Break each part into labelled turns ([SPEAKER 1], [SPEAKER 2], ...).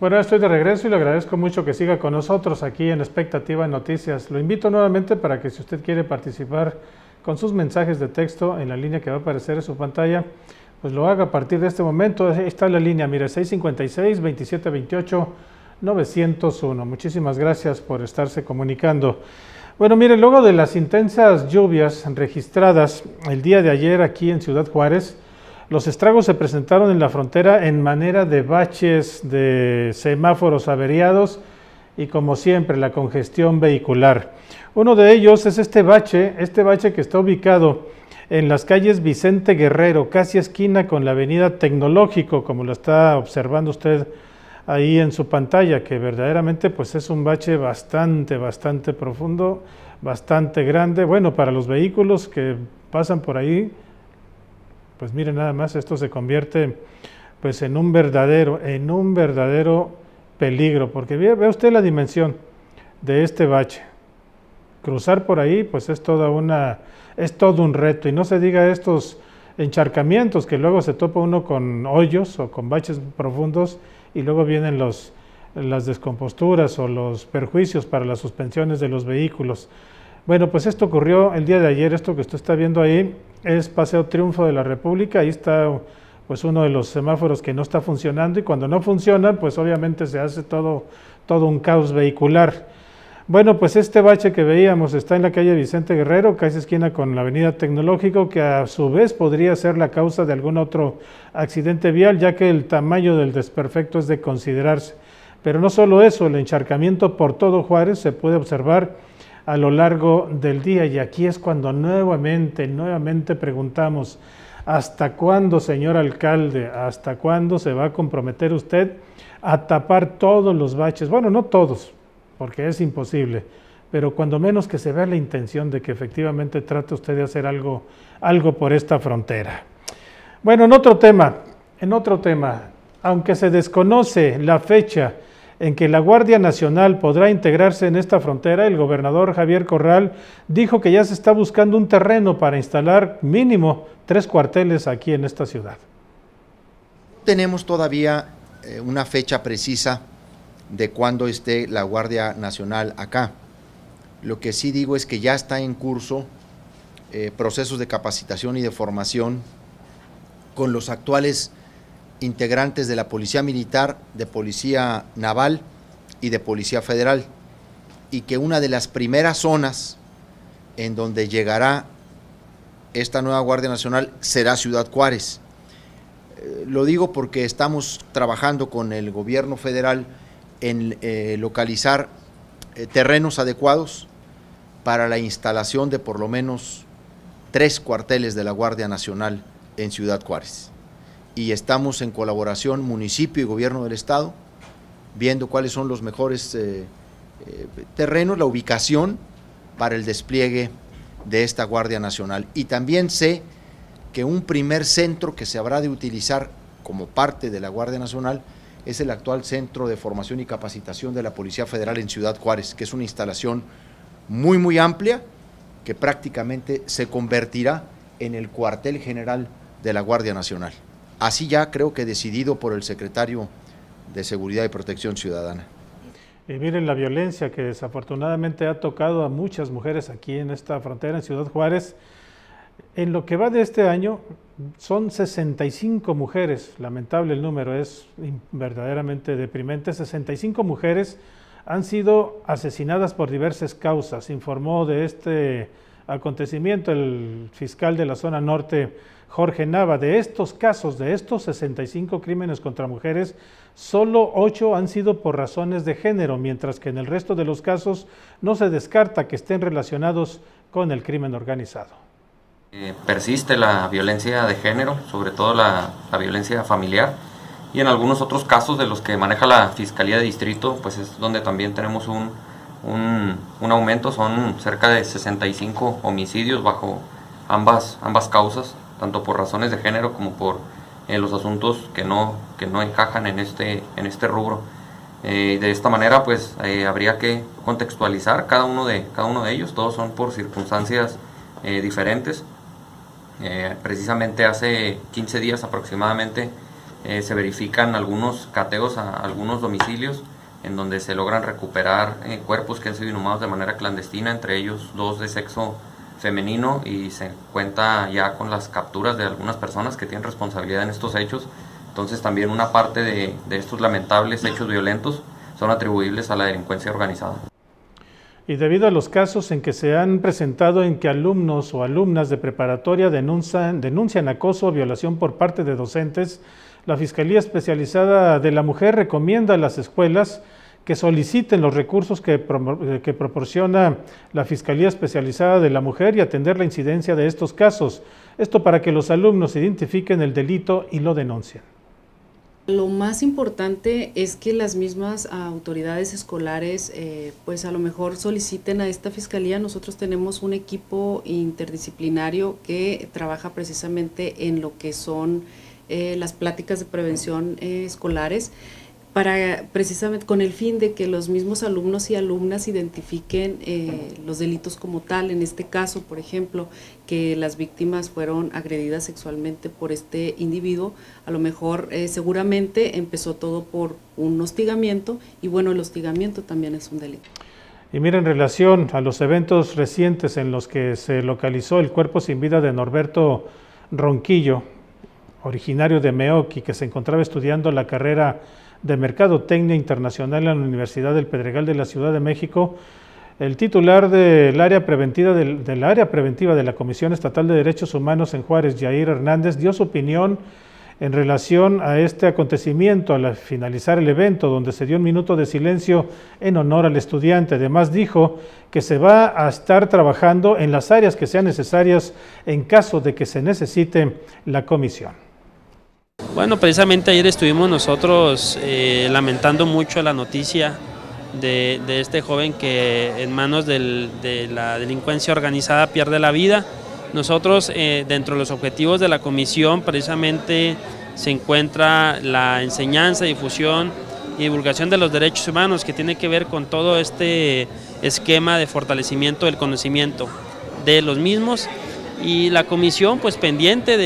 [SPEAKER 1] Bueno, estoy de regreso y le agradezco mucho que siga con nosotros aquí en Expectativa Noticias. Lo invito nuevamente para que si usted quiere participar con sus mensajes de texto en la línea que va a aparecer en su pantalla, pues lo haga a partir de este momento. Ahí está la línea, mire, 656-2728-901. Muchísimas gracias por estarse comunicando. Bueno, mire, luego de las intensas lluvias registradas el día de ayer aquí en Ciudad Juárez, los estragos se presentaron en la frontera en manera de baches, de semáforos averiados y, como siempre, la congestión vehicular. Uno de ellos es este bache que está ubicado en las calles Vicente Guerrero, casi esquina con la avenida Tecnológico, como lo está observando usted ahí en su pantalla, que verdaderamente pues es un bache bastante profundo, bastante grande. Bueno, para los vehículos que pasan por ahí, pues miren nada más, esto se convierte pues en un verdadero peligro, porque ve usted la dimensión de este bache. Cruzar por ahí pues es todo un reto, y no se diga estos encharcamientos que luego se topa uno con hoyos o con baches profundos y luego vienen las descomposturas o los perjuicios para las suspensiones de los vehículos. Bueno, pues esto ocurrió el día de ayer. Esto que usted está viendo ahí es Paseo Triunfo de la República. Ahí está pues uno de los semáforos que no está funcionando, y cuando no funciona pues obviamente se hace todo un caos vehicular. Bueno, pues este bache que veíamos está en la calle Vicente Guerrero, casi esquina con la avenida Tecnológico, que a su vez podría ser la causa de algún otro accidente vial, ya que el tamaño del desperfecto es de considerarse. Pero no solo eso, el encharcamiento por todo Juárez se puede observar a lo largo del día, y aquí es cuando nuevamente preguntamos: ¿hasta cuándo, señor alcalde? ¿Hasta cuándo se va a comprometer usted a tapar todos los baches? Bueno, no todos, porque es imposible, pero cuando menos que se vea la intención de que efectivamente trate usted de hacer algo por esta frontera. Bueno, en otro tema, aunque se desconoce la fecha en que la Guardia Nacional podrá integrarse en esta frontera, el gobernador Javier Corral dijo que ya se está buscando un terreno para instalar mínimo 3 cuarteles aquí en esta ciudad.
[SPEAKER 2] Tenemos todavía una fecha precisa de cuándo esté la Guardia Nacional acá. Lo que sí digo es que ya está en curso procesos de capacitación y de formación con los actuales integrantes de la Policía Militar, de Policía Naval y de Policía Federal, y que una de las primeras zonas en donde llegará esta nueva Guardia Nacional será Ciudad Juárez. Lo digo porque estamos trabajando con el gobierno federal en localizar terrenos adecuados para la instalación de por lo menos 3 cuarteles de la Guardia Nacional en Ciudad Juárez. Y estamos en colaboración municipio y gobierno del estado, viendo cuáles son los mejores terrenos, la ubicación para el despliegue de esta Guardia Nacional. Y también sé que un primer centro que se habrá de utilizar como parte de la Guardia Nacional es el actual Centro de Formación y Capacitación de la Policía Federal en Ciudad Juárez, que es una instalación muy amplia, que prácticamente se convertirá en el cuartel general de la Guardia Nacional. Así ya creo que decidido por el secretario de Seguridad y Protección Ciudadana.
[SPEAKER 1] Y miren la violencia que desafortunadamente ha tocado a muchas mujeres aquí en esta frontera, en Ciudad Juárez. En lo que va de este año son 65 mujeres, lamentable el número, es verdaderamente deprimente. 65 mujeres han sido asesinadas por diversas causas. Informó de este acontecimiento el fiscal de la zona norte, Jorge Nava. De estos casos, de estos 65 crímenes contra mujeres, solo 8 han sido por razones de género, mientras que en el resto de los casos no se descarta que estén relacionados con el crimen organizado.
[SPEAKER 3] Persiste la violencia de género, sobre todo la violencia familiar, y en algunos otros casos de los que maneja la Fiscalía de Distrito, pues es donde también tenemos un aumento. Son cerca de 65 homicidios bajo ambas causas, tanto por razones de género como por los asuntos que no encajan en este rubro. De esta manera pues habría que contextualizar cada uno de ellos. Todos son por circunstancias diferentes. Precisamente hace 15 días aproximadamente se verifican algunos cateos a algunos domicilios en donde se logran recuperar cuerpos que han sido inhumados de manera clandestina, entre ellos 2 de sexo femenino, y se cuenta ya con las capturas de algunas personas que tienen responsabilidad en estos hechos. Entonces también una parte de estos lamentables hechos violentos son atribuibles a la delincuencia organizada.
[SPEAKER 1] Y debido a los casos en que se han presentado en que alumnos o alumnas de preparatoria denuncian acoso o violación por parte de docentes, la Fiscalía Especializada de la Mujer recomienda a las escuelas que soliciten los recursos que proporciona la Fiscalía Especializada de la Mujer y atender la incidencia de estos casos. Esto para que los alumnos identifiquen el delito y lo denuncien.
[SPEAKER 4] Lo más importante es que las mismas autoridades escolares pues a lo mejor soliciten a esta fiscalía. Nosotros tenemos un equipo interdisciplinario que trabaja precisamente en lo que son las pláticas de prevención escolares, para precisamente con el fin de que los mismos alumnos y alumnas identifiquen los delitos como tal. En este caso, por ejemplo, que las víctimas fueron agredidas sexualmente por este individuo, a lo mejor seguramente empezó todo por un hostigamiento, y bueno, el hostigamiento también es un delito.
[SPEAKER 1] Y mira, en relación a los eventos recientes en los que se localizó el cuerpo sin vida de Norberto Ronquillo, originario de Meoqui, que se encontraba estudiando la carrera de Mercadotecnia Internacional en la Universidad del Pedregal de la Ciudad de México, el titular del área preventiva de la Comisión Estatal de Derechos Humanos en Juárez, Yair Hernández, dio su opinión en relación a este acontecimiento al finalizar el evento, donde se dio un minuto de silencio en honor al estudiante. Además dijo que se va a estar trabajando en las áreas que sean necesarias en caso de que se necesite la comisión.
[SPEAKER 5] Bueno, precisamente ayer estuvimos nosotros lamentando mucho la noticia de este joven que en manos de la delincuencia organizada pierde la vida. Nosotros, dentro de los objetivos de la comisión, precisamente se encuentra la enseñanza, difusión y divulgación de los derechos humanos, que tiene que ver con todo este esquema de fortalecimiento del conocimiento de los mismos. Y la comisión pues pendiente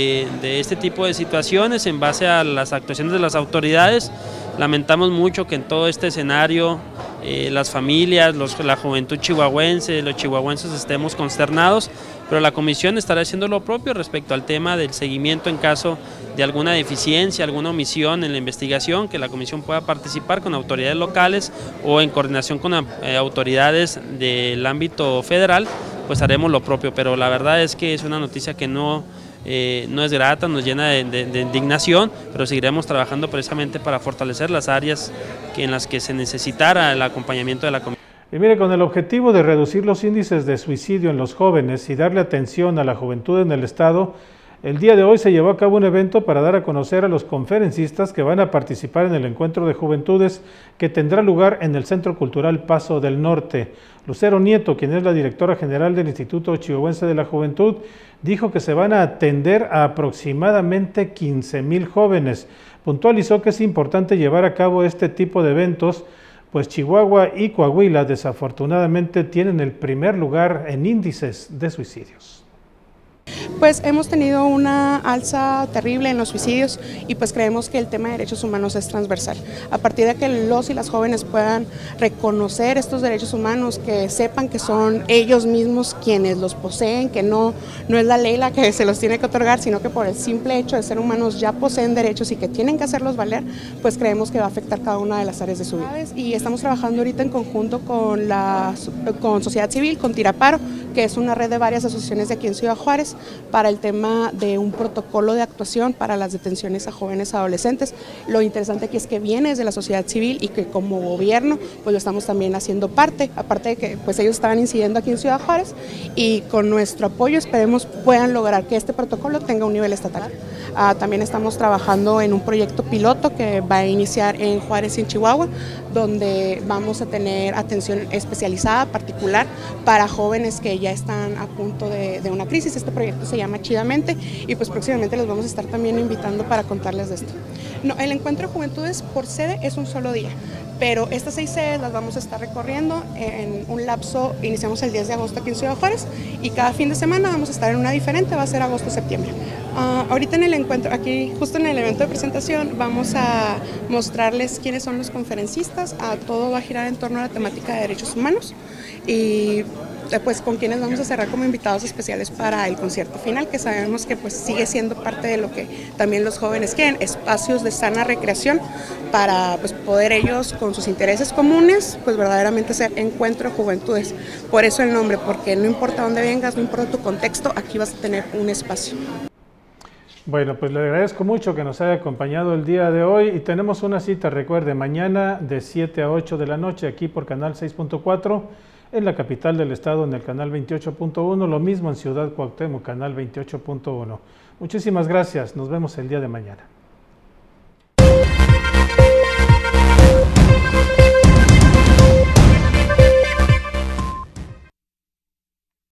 [SPEAKER 5] de este tipo de situaciones en base a las actuaciones de las autoridades. Lamentamos mucho que en todo este escenario las familias, la juventud chihuahuense, los chihuahuenses estemos consternados, pero la comisión estará haciendo lo propio respecto al tema del seguimiento en caso de alguna deficiencia, alguna omisión en la investigación, que la comisión pueda participar con autoridades locales o en coordinación con autoridades del ámbito federal, pues haremos lo propio. Pero la verdad es que es una noticia que no es grata, nos llena de indignación, pero seguiremos trabajando precisamente para fortalecer las áreas en las que se necesitara el acompañamiento de la comisión.
[SPEAKER 1] Y mire, con el objetivo de reducir los índices de suicidio en los jóvenes y darle atención a la juventud en el estado, el día de hoy se llevó a cabo un evento para dar a conocer a los conferencistas que van a participar en el encuentro de juventudes que tendrá lugar en el Centro Cultural Paso del Norte. Lucero Nieto, quien es la directora general del Instituto Chihuahuense de la Juventud, dijo que se van a atender a aproximadamente 15,000 jóvenes. Puntualizó que es importante llevar a cabo este tipo de eventos, pues Chihuahua y Coahuila desafortunadamente tienen el primer lugar en índices de suicidios.
[SPEAKER 6] Pues hemos tenido una alza terrible en los suicidios y pues creemos que el tema de derechos humanos es transversal. A partir de que los y las jóvenes puedan reconocer estos derechos humanos, que sepan que son ellos mismos quienes los poseen, que no es la ley la que se los tiene que otorgar, sino que por el simple hecho de ser humanos ya poseen derechos y que tienen que hacerlos valer, pues creemos que va a afectar cada una de las áreas de su vida. Y estamos trabajando ahorita en conjunto con sociedad civil, con Tiraparo, que es una red de varias asociaciones de aquí en Ciudad Juárez, para el tema de un protocolo de actuación para las detenciones a jóvenes adolescentes. Lo interesante aquí es que viene desde la sociedad civil y que como gobierno pues lo estamos también haciendo parte, aparte de que pues ellos estaban incidiendo aquí en Ciudad Juárez, y con nuestro apoyo esperemos puedan lograr que este protocolo tenga un nivel estatal. También estamos trabajando en un proyecto piloto que va a iniciar en Juárez y en Chihuahua, donde vamos a tener atención especializada, particular, para jóvenes que ya están a punto de una crisis. Este proyecto se llama Chidamente y pues próximamente los vamos a estar también invitando para contarles de esto. No, el encuentro de juventudes por sede es un solo día, pero estas 6 sedes las vamos a estar recorriendo en un lapso. Iniciamos el 10 de agosto aquí en Ciudad Juárez y cada fin de semana vamos a estar en una diferente, va a ser agosto-septiembre. Ahorita en el encuentro, aquí justo en el evento de presentación, vamos a mostrarles quiénes son los conferencistas. Todo va a girar en torno a la temática de derechos humanos y pues con quienes vamos a cerrar como invitados especiales para el concierto final, que sabemos que pues sigue siendo parte de lo que también los jóvenes quieren, espacios de sana recreación para pues poder ellos con sus intereses comunes pues verdaderamente hacer encuentro de juventudes. Por eso el nombre, porque no importa dónde vengas, no importa tu contexto, aquí vas a tener un espacio.
[SPEAKER 1] Bueno, pues le agradezco mucho que nos haya acompañado el día de hoy y tenemos una cita, recuerde, mañana de 7 a 8 de la noche aquí por Canal 6.4 en la capital del estado en el Canal 28.1, lo mismo en Ciudad Cuauhtémoc, Canal 28.1. Muchísimas gracias, nos vemos el día de mañana.